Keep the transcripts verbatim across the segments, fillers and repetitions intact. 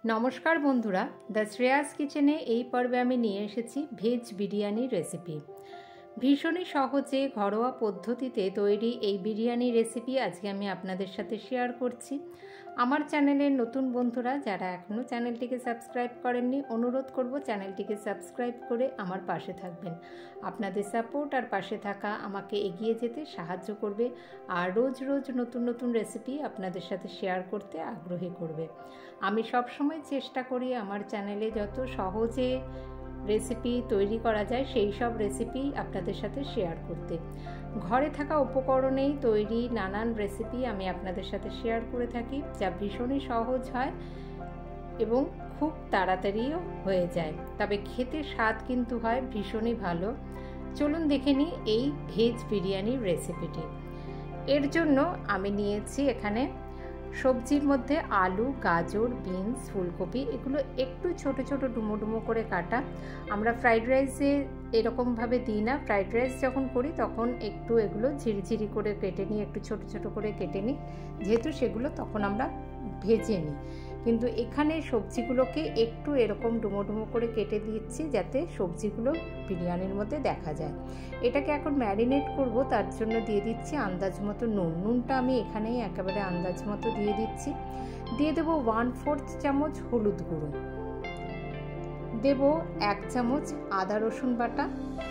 नमस्कार बंधुरा द श्रेयास किचेने এই পর্বে আমি নিয়ে এসেছি ভেজ বিরিয়ানি রেসিপি। ভীষণই সহজে ঘরোয়া পদ্ধতিতে তৈরি এই বিরিয়ানি রেসিপি আজকে আমি আপনাদের সাথে শেয়ার করছি। আমার চ্যানেলের নতুন বন্ধুরা যারা এখনও চ্যানেলটিকে সাবস্ক্রাইব করেননি অনুরোধ করব চ্যানেলটিকে সাবস্ক্রাইব করে আমার পাশে থাকবেন। আপনাদের সাপোর্ট আর পাশে থাকা আমাকে এগিয়ে যেতে সাহায্য করবে আর রোজ রোজ নতুন নতুন রেসিপি আপনাদের সাথে শেয়ার করতে আগ্রহী করবে। আমি সব সময় চেষ্টা করি আমার চ্যানেলে যত সহজে রেসিপি তৈরি করা যায় সেই সব রেসিপি আপনাদের সাথে শেয়ার করতে। ঘরে থাকা উপকরণেই তৈরি নানান রেসিপি আমি আপনাদের সাথে শেয়ার করে থাকি, যা ভীষণই সহজ হয় এবং খুব তাড়াতাড়িও হয়ে যায়, তবে খেতে স্বাদ কিন্তু হয় ভীষণই ভালো। চলুন দেখে নিই এই ভেজ বিরিয়ানির রেসিপিটি। এর জন্য আমি নিয়েছি এখানে সবজির মধ্যে আলু, গাজর, বিনস, ফুলকপি, এগুলো একটু ছোট ছোট ডুমো ডুমো করে কাটা। আমরা ফ্রাইড রাইসে এরকমভাবে দিই না, ফ্রাইড রাইস যখন করি তখন একটু এগুলো ঝিরিঝিরি করে কেটে নিই, একটু ছোট ছোট করে কেটে নিই, যেহেতু সেগুলো তখন আমরা ভেজে নিই। কিন্তু এখানে সবজিগুলোকে একটু এরকম ডুমো ডুমো করে কেটে দিচ্ছি যাতে সবজিগুলো বিরিয়ানির মধ্যে দেখা যায়। এটাকে এখন ম্যারিনেট করব, তার জন্য দিয়ে দিচ্ছি আন্দাজ মতো নুন। নুনটা আমি এখানেই একেবারে আন্দাজ মতো দিয়ে দিচ্ছি। দিয়ে দেবো ওয়ান ফোর্থ চামচ হলুদ গুঁড়ো, দেব এক চামচ আদা রসুন বাটা।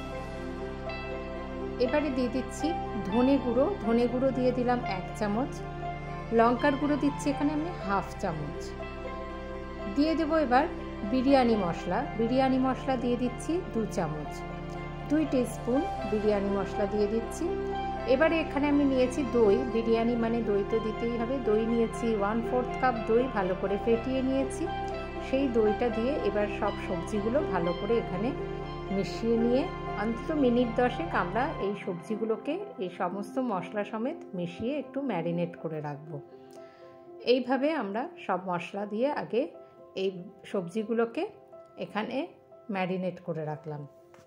এবারে দিয়ে দিচ্ছি ধনে গুঁড়ো, ধনে গুঁড়ো দিয়ে দিলাম এক চামচ। লঙ্কার গুঁড়ো দিচ্ছি এখানে আমি হাফ চামচ। দিয়ে দেবো এবার বিরিয়ানি মশলা, বিরিয়ানি মশলা দিয়ে দিচ্ছি দু চামচ, দুই টিস্পুন বিরিয়ানি মশলা দিয়ে দিচ্ছি। এবারে এখানে আমি নিয়েছি দই, বিরিয়ানি মানে দই তো দিতেই হবে। দই নিয়েছি ওয়ান ফোর্থ কাপ দই, ভালো করে ফেটিয়ে নিয়েছি। সেই দইটা দিয়ে এবার সব সবজিগুলো ভালো করে এখানে মিশিয়ে নিয়ে অন্তত মিনিট দশেক আমরা এই সবজিগুলোকে এই সমস্ত মশলা সমেত মিশিয়ে একটু ম্যারিনেট করে রাখবো। এইভাবে আমরা সব মশলা দিয়ে আগে এই সবজিগুলোকে এখানে ম্যারিনেট করে রাখলাম।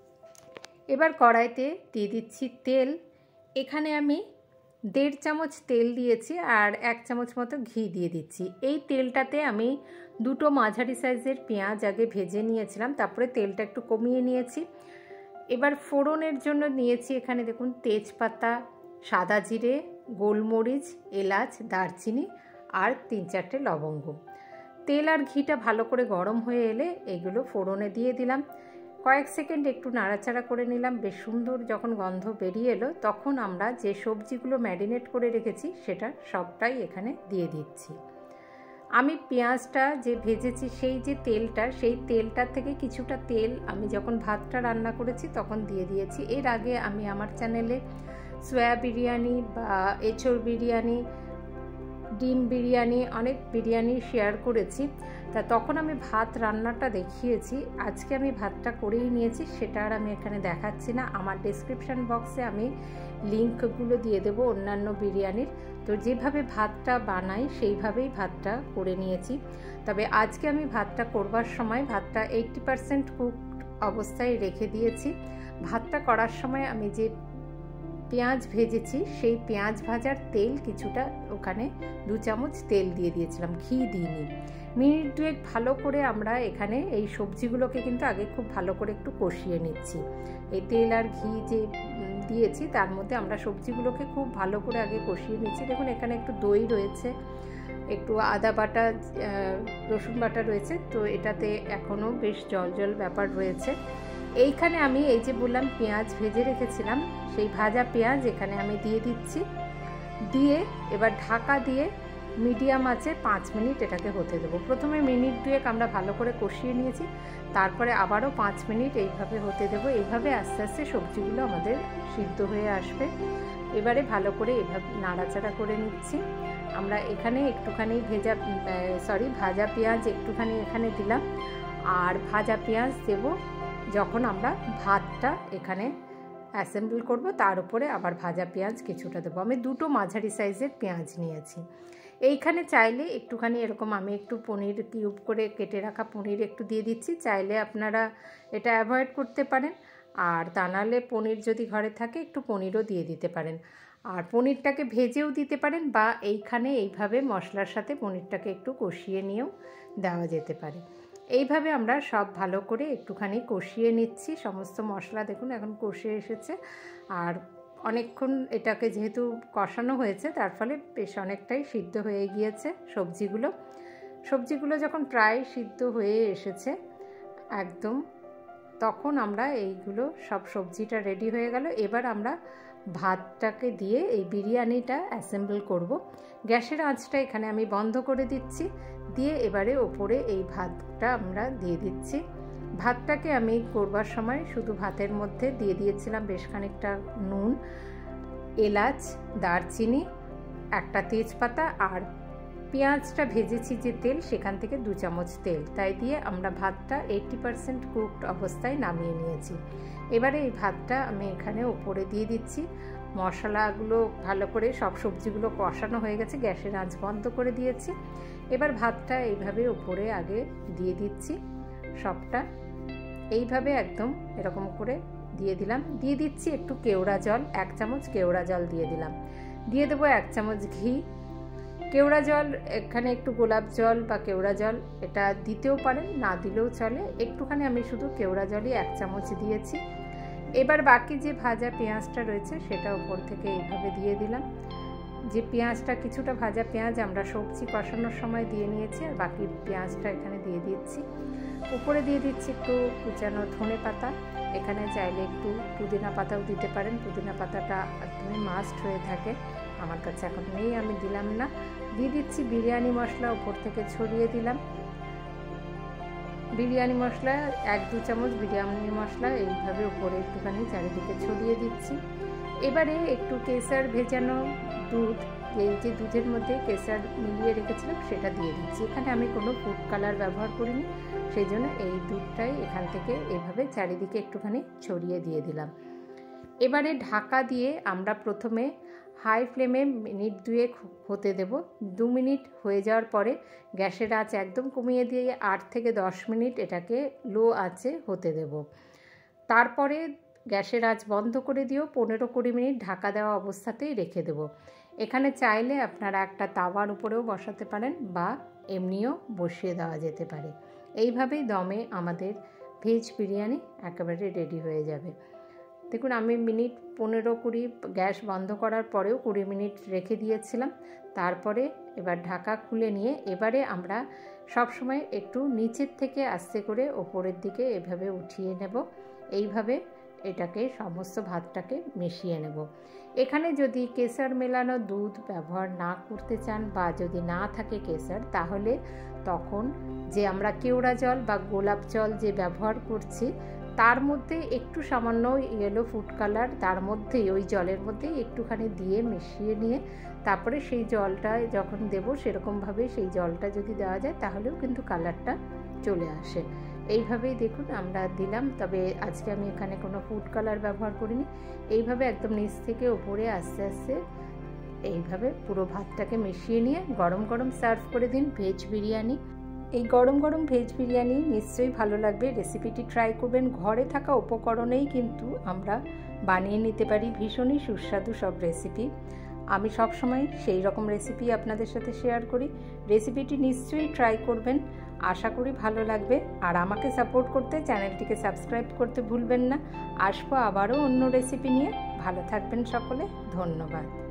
এবার কড়াইতে দিয়ে দিচ্ছি তেল। এখানে আমি দেড় চামচ তেল দিয়েছি আর এক চামচ মতো ঘি দিয়ে দিচ্ছি। এই তেলটাতে আমি দুটো মাঝারি সাইজের পেঁয়াজ আগে ভেজে নিয়েছিলাম, তারপরে তেলটা একটু কমিয়ে নিয়েছি। এবার ফোড়নের জন্য নিয়েছি এখানে দেখুন তেজপাতা, সাদা জিরে, গোলমরিচ, এলাচ, দারচিনি আর তিন চারটে লবঙ্গ। তেল আর ঘিটা ভালো করে গরম হয়ে এলে এগুলো ফোড়নে দিয়ে দিলাম। কয়েক সেকেন্ড একটু নাড়াচাড়া করে নিলাম। বেশ সুন্দর যখন গন্ধ বেরিয়ে এলো তখন আমরা যে সবজিগুলো ম্যারিনেট করে রেখেছি সেটা সবটাই এখানে দিয়ে দিচ্ছি। আমি পেঁয়াজটা যে ভেজেছি সেই যে তেলটা, সেই তেলটার থেকে কিছুটা তেল আমি যখন ভাতটা রান্না করেছি তখন দিয়ে দিয়েছি। এর আগে আমি আমার চ্যানেলে সোয়া বিরিয়ানি বা এঁচোড় বিরিয়ানি, ডিম বিরিয়ানি, অনেক বিরিয়ানি শেয়ার করেছি, তা তখন আমি ভাত রান্নাটা দেখিয়েছি। আজকে আমি ভাতটা করেই নিয়েছি, সেটা আর আমি এখানে দেখাচ্ছি না। আমার ডেসক্রিপশান বক্সে আমি লিঙ্কগুলো দিয়ে দেবো অন্যান্য বিরিয়ানির। তো যেভাবে ভাতটা বানাই সেইভাবেই ভাতটা করে নিয়েছি। তবে আজকে আমি ভাতটা করবার সময় ভাতটা এইটটি পারসেন্ট কুক অবস্থায় রেখে দিয়েছি। ভাতটা করার সময় আমি যে পেঁয়াজ ভেজেছি সেই পেঁয়াজ ভাজার তেল কিছুটা ওখানে দু চামচ তেল দিয়ে দিয়েছিলাম, ঘি দিইনি। মিনিট দুয়েক ভালো করে আমরা এখানে এই সবজিগুলোকে কিন্তু আগে খুব ভালো করে একটু কষিয়ে নিচ্ছি। এই তেল আর ঘি যে দিয়েছি তার মধ্যে আমরা সবজিগুলোকে খুব ভালো করে আগে কষিয়ে নিচ্ছি। দেখুন এখানে একটু দই রয়েছে, একটু আদা বাটা, রসুন বাটা রয়েছে, তো এটাতে এখনও বেশ জল জল ব্যাপার রয়েছে। এইখানে আমি এই যে বললাম পেঁয়াজ ভেজে রেখেছিলাম সেই ভাজা পেঁয়াজ এখানে আমি দিয়ে দিচ্ছি। দিয়ে এবার ঢাকা দিয়ে মিডিয়াম আঁচে পাঁচ মিনিট এটাকে হতে দেবো। প্রথমে মিনিট দুয়েক আমরা ভালো করে কষিয়ে নিয়েছি, তারপরে আবারও পাঁচ মিনিট এইভাবে হতে দেবো। এইভাবে আস্তে আস্তে সবজিগুলো আমাদের সিদ্ধ হয়ে আসবে। এবারে ভালো করে এভাবে নাড়াচাড়া করে নিচ্ছি। আমরা এখানে একটুখানি ভেজা সরি ভাজা পেঁয়াজ একটুখানি এখানে দিলাম, আর ভাজা পেঁয়াজ দেবো যখন আমরা ভাতটা এখানে অ্যাসেম্বল করব, তার উপরে আবার ভাজা পেঁয়াজ কিছুটা দেবো। আমি দুটো মাঝারি সাইজের পেঁয়াজ নিয়েছি। এইখানে চাইলে একটুখানি এরকম আমি একটু পনির কিউব করে কেটে রাখা পনির একটু দিয়ে দিচ্ছি, চাইলে আপনারা এটা অ্যাভয়েড করতে পারেন। আর তা নাহলে পনির যদি ঘরে থাকে একটু পনিরও দিয়ে দিতে পারেন। আর পনিরটাকে ভেজেও দিতে পারেন বা এইখানে এইভাবে মশলার সাথে পনিরটাকে একটু কষিয়ে নিয়েও দেওয়া যেতে পারে। এইভাবে আমরা সব ভালো করে একটুখানি কষিয়ে নিচ্ছি। সমস্ত মশলা দেখুন এখন কষে এসেছে, আর অনেকক্ষণ এটাকে যেহেতু কষানো হয়েছে তার ফলে বেশ অনেকটাই সিদ্ধ হয়ে গিয়েছে সবজিগুলো। সবজিগুলো যখন প্রায় সিদ্ধ হয়ে এসেছে একদম, তখন আমরা এইগুলো সব সবজিটা রেডি হয়ে গেল। এবার আমরা ভাতটাকে দিয়ে এই বিরিয়ানিটা অ্যাসেম্বল করব। গ্যাসের আঁচটা এখানে আমি বন্ধ করে দিচ্ছি, দিয়ে এবারে ওপরে এই ভাতটা আমরা দিয়ে দিচ্ছি। ভাতটাকে আমি করবার সময় শুধু ভাতের মধ্যে দিয়ে দিয়েছিলাম বেশ খানিকটা নুন, এলাচ, দারচিনি, একটা তেজপাতা, আর পেঁয়াজটা ভেজেছি যে তেল সেখান থেকে দু চামচ তেল, তাই দিয়ে আমরা ভাতটা এইট্টি পারসেন্ট কুকড অবস্থায় নামিয়ে নিয়েছি। এবারে এই ভাতটা আমি এখানে ওপরে দিয়ে দিচ্ছি। মশলাগুলো ভালো করে সব সবজিগুলো কষানো হয়ে গেছে, গ্যাসের আঁচ বন্ধ করে দিয়েছি। এবার ভাতটা এইভাবে ওপরে আগে দিয়ে দিচ্ছি সবটা, এইভাবে একদম এরকম করে দিয়ে দিলাম। দিয়ে দিচ্ছি একটু কেওড়া জল, এক চামচ কেওড়া জল দিয়ে দিলাম। দিয়ে দেবো এক চামচ ঘি। কেওড়া জল এখানে একটু গোলাপ জল বা কেওড়া জল এটা দিতেও পারেন, না দিলেও চলে। একটুখানি আমি শুধু কেওড়া জলই এক চামচ দিয়েছি। এবার বাকি যে ভাজা পেঁয়াজটা রয়েছে সেটা উপর থেকে এইভাবে দিয়ে দিলাম। যে পেঁয়াজটা কিছুটা ভাজা পেঁয়াজ আমরা সবজি কষানোর সময় দিয়ে নিয়েছি, আর বাকি পেঁয়াজটা এখানে দিয়ে দিচ্ছি। উপরে দিয়ে দিচ্ছি একটু কুচানো ধনে পাতা, এখানে চাইলে একটু পুদিনা পাতাও দিতে পারেন। পুদিনা পাতাটা একদমই মাস্ট হয়ে থাকে, আমার কাছে এখন নেই, আমি দিলাম না। দিয়ে দিচ্ছি বিরিয়ানি মশলা, উপর থেকে ছড়িয়ে দিলাম বিরিয়ানি মশলা, এক দু চামচ বিরিয়ানি মশলা এইভাবে উপরে একটুখানি চারিদিকে ছড়িয়ে দিচ্ছি। এবারে একটু কেসার ভেজানো দুধ, এই যে দুধের মধ্যে কেসার মিলিয়ে রেখেছিলাম সেটা দিয়ে দিচ্ছি। এখানে আমি কোনো ফুড কালার ব্যবহার করিনি, সেই জন্য এই দুধটাই এখান থেকে এভাবে চারিদিকে একটুখানি ছড়িয়ে দিয়ে দিলাম। এবারে ঢাকা দিয়ে আমরা প্রথমে হাই ফ্লেমে মিনিট দুয়েক হতে দেব। দু মিনিট হয়ে যাওয়ার পরে গ্যাসের আঁচ একদম কমিয়ে দিয়ে আট থেকে দশ মিনিট এটাকে লো আঁচে হতে দেব। তারপরে গ্যাসের আঁচ বন্ধ করে দিয়েও পনেরো কুড়ি মিনিট ঢাকা দেওয়া অবস্থাতেই রেখে দেব। এখানে চাইলে আপনারা একটা তাওয়ার উপরেও বসাতে পারেন বা এমনিও বসিয়ে দেওয়া যেতে পারে। এইভাবেই দমে আমাদের ভেজ বিরিয়ানি একেবারে রেডি হয়ে যাবে। দেখুন আমি মিনিট পনেরো কুড়ি গ্যাস বন্ধ করার পরেও কুড়ি মিনিট রেখে দিয়েছিলাম। তারপরে এবার ঢাকা খুলে নিয়ে এবারে আমরা সব সময় একটু নিচের থেকে আস্তে করে ওপরের দিকে এভাবে উঠিয়ে নেব। এইভাবে এটাকে সমস্ত ভাতটাকে মিশিয়ে নেব। এখানে যদি কেসার মেলানো দুধ ব্যবহার না করতে চান বা যদি না থাকে কেসার, তাহলে তখন যে আমরা কেওড়া জল বা গোলাপ জল যে ব্যবহার করছি তার মধ্যে একটু সামান্য ইয়েলো ফুড কালার তার মধ্যেই ওই জলের মধ্যেই একটুখানি দিয়ে মিশিয়ে নিয়ে তারপরে সেই জলটা যখন দেব সেরকমভাবে সেই জলটা যদি দেওয়া যায় তাহলেও কিন্তু কালারটা চলে আসে। এইভাবেই দেখুন আমরা দিলাম, তবে আজকে আমি এখানে কোনো ফুড কালার ব্যবহার করিনি। এইভাবে একদম নিচ থেকে উপরে আস্তে আস্তে এইভাবে পুরো ভাতটাকে মিশিয়ে নিয়ে গরম গরম সার্ভ করে দিন ভেজ বিরিয়ানি। এই গরম গরম ভেজ বিরিয়ানি নিশ্চয়ই ভালো লাগবে, রেসিপিটি ট্রাই করবেন। ঘরে থাকা উপকরণেই কিন্তু আমরা বানিয়ে নিতে পারি ভীষণই সুস্বাদু সব রেসিপি। আমি সব সময় সেই রকম রেসিপি আপনাদের সাথে শেয়ার করি। রেসিপিটি নিশ্চয়ই ট্রাই করবেন, আশা করি ভালো লাগবে। আর আমাকে সাপোর্ট করতে চ্যানেলটিকে সাবস্ক্রাইব করতে ভুলবেন না। আসবো আবারও অন্য রেসিপি নিয়ে। ভালো থাকবেন সকলে, ধন্যবাদ।